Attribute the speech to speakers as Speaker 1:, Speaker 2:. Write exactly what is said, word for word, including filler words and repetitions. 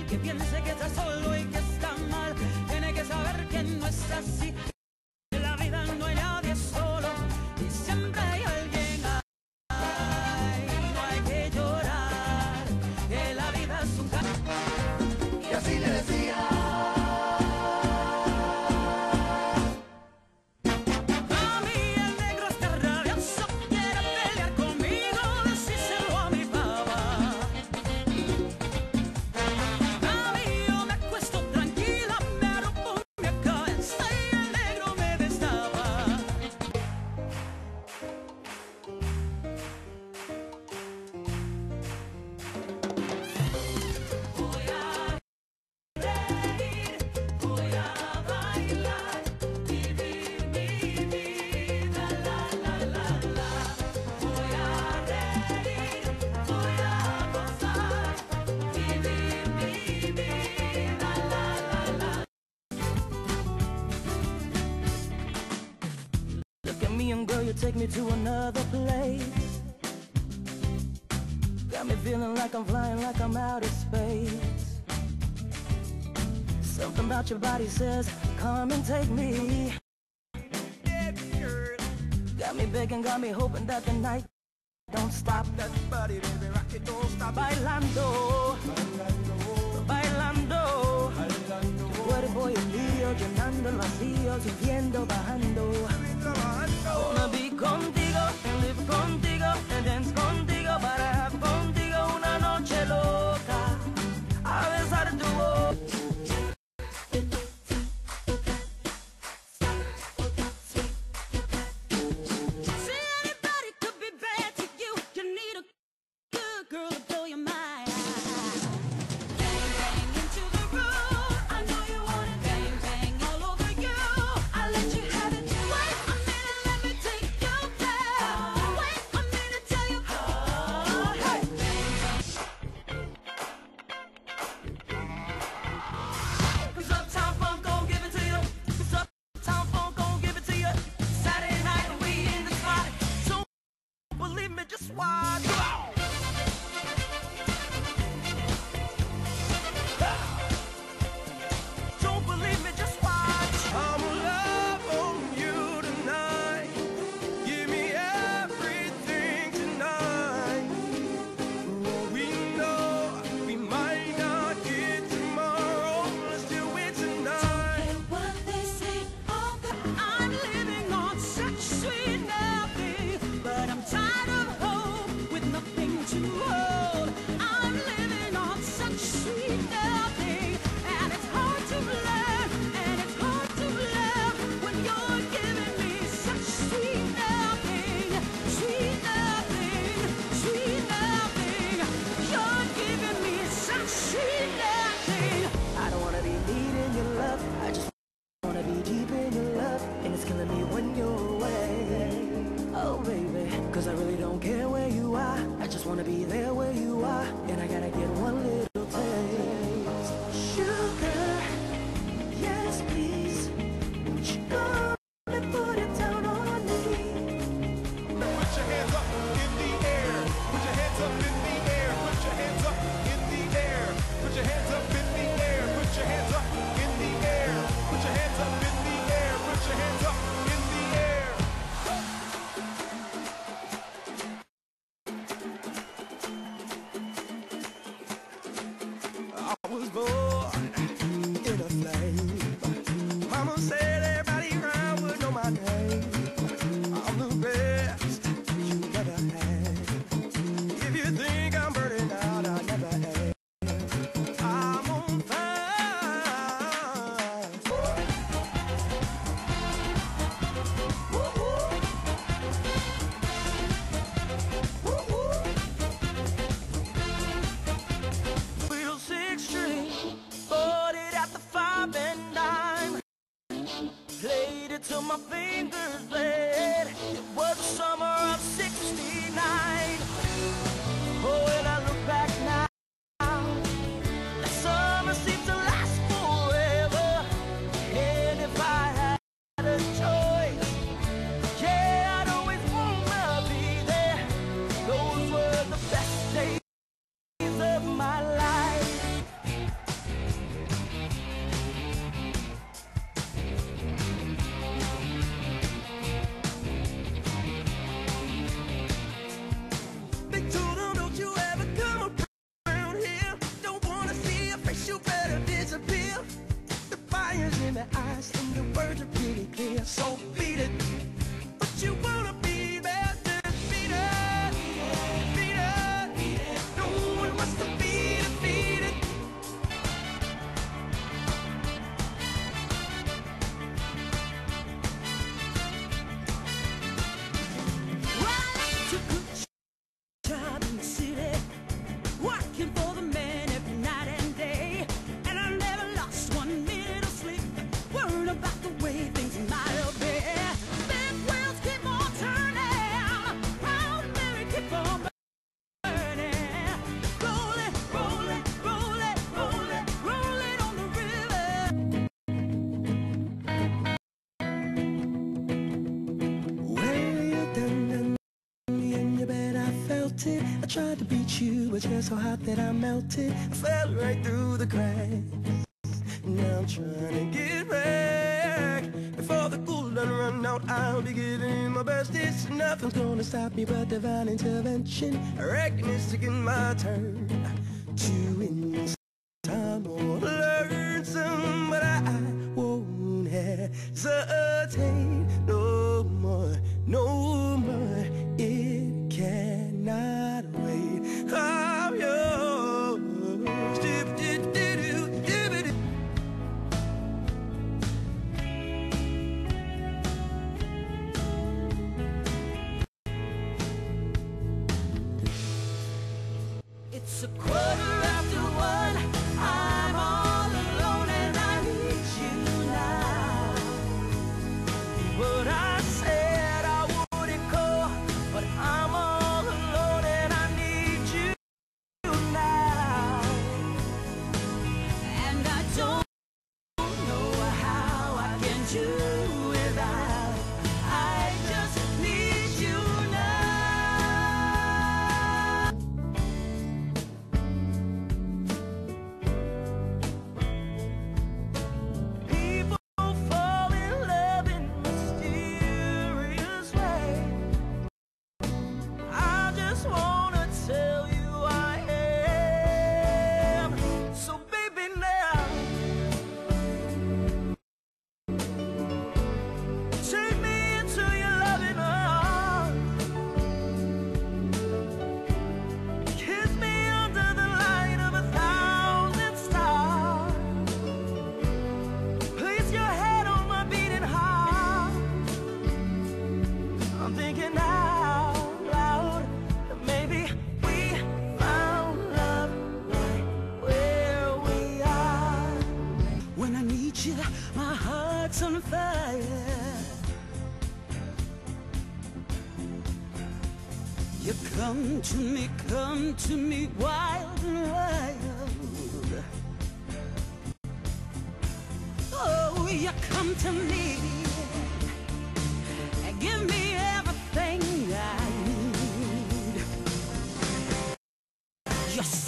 Speaker 1: que piense que está solo y que está mal, tiene que saber que no es así. En la vida no hay nadie solo y siempre hay alguien. Ay, no hay que llorar, que la vida es un camino.
Speaker 2: Y así le decía.
Speaker 1: Me and girl, you take me to another place. Got me feeling like I'm flying, like I'm out of space. Something about your body says, come and take me. Got me begging, got me hoping that the night don't stop.
Speaker 2: That body, baby, rock it, don't stop.
Speaker 1: Bailando, bailando,
Speaker 2: Bailando.
Speaker 1: tu cuerpo y el mío llenando el vacío, subiendo, bajando. Wanna be contigo, and live contigo, and dance contigo, para have contigo una noche loca, a besar tu boca. See, anybody could be bad to you, you need a good girl to blow your mind. Bang, bang into the room, I know you want it. Bang, bang all over you, I let you have it. Wait a minute, let me take you there. Wait a minute, tell you. Oh, hey. Cause Uptown Funk gon' give it to you. Cause Uptown Funk gon' give it to you. Saturday night and we in the spot. So believe me, just watch. Don't believe me, just watch.
Speaker 2: I'ma love on you tonight. Give me everything tonight. For all we know, we might not get tomorrow. Let's do it tonight.
Speaker 1: What they say, oh, I'm living on such sweet nothing, but I'm tired of hope with nothing to hold. I'm living on such sweet nothing, and it's hard to learn, and it's hard to love when you're giving me such sweet nothing, sweet nothing, sweet nothing. You're giving me such sweet nothing. I don't wanna be needing your love, I just wanna be deep in your love, and it's killing me when you're away. Oh baby, cause I really don't care where you are, I just wanna be there where you are, and I gotta get one little taste. Sugar, yes please, won't you come and put it down on me?
Speaker 2: Put your hands up in the air. Put your hands up in the air. Put your hands up in the air. Put your hands up in the air. Put your hands up in the air. Put your hands up in the air. Put your hands up in the air. I was born in a flame. Mama said everybody around would know my name. I'm the best you ever had. If you think it. I tried to beat you, but you're so hot that I melted. I fell right through the cracks. Now I'm trying to get back. Before the cool done run out, I'll be giving you my best. It's nothing's gonna stop me but divine intervention. I reckon it's taking my turn to win. Time will learn some, but I, I won't hesitate no more, no more. It cannot wait. I'm yours.
Speaker 1: It's a quarter after one. I'm all alone and I need you now. But I said I wouldn't call, but I'm all alone and I need you now. And I don't know how I can do without. I just need you now. People fall in love in mysterious ways. I just wanna tell you I am. So baby now, take me into your loving arms. Kiss me under the light of a thousand stars. Place your head on my beating heart. I'm thinking out loud that maybe we found love right where we are. When I need you, my heart's on fire. You come to me, come to me, wild and wild. Oh, you come to me and give me everything I need. You're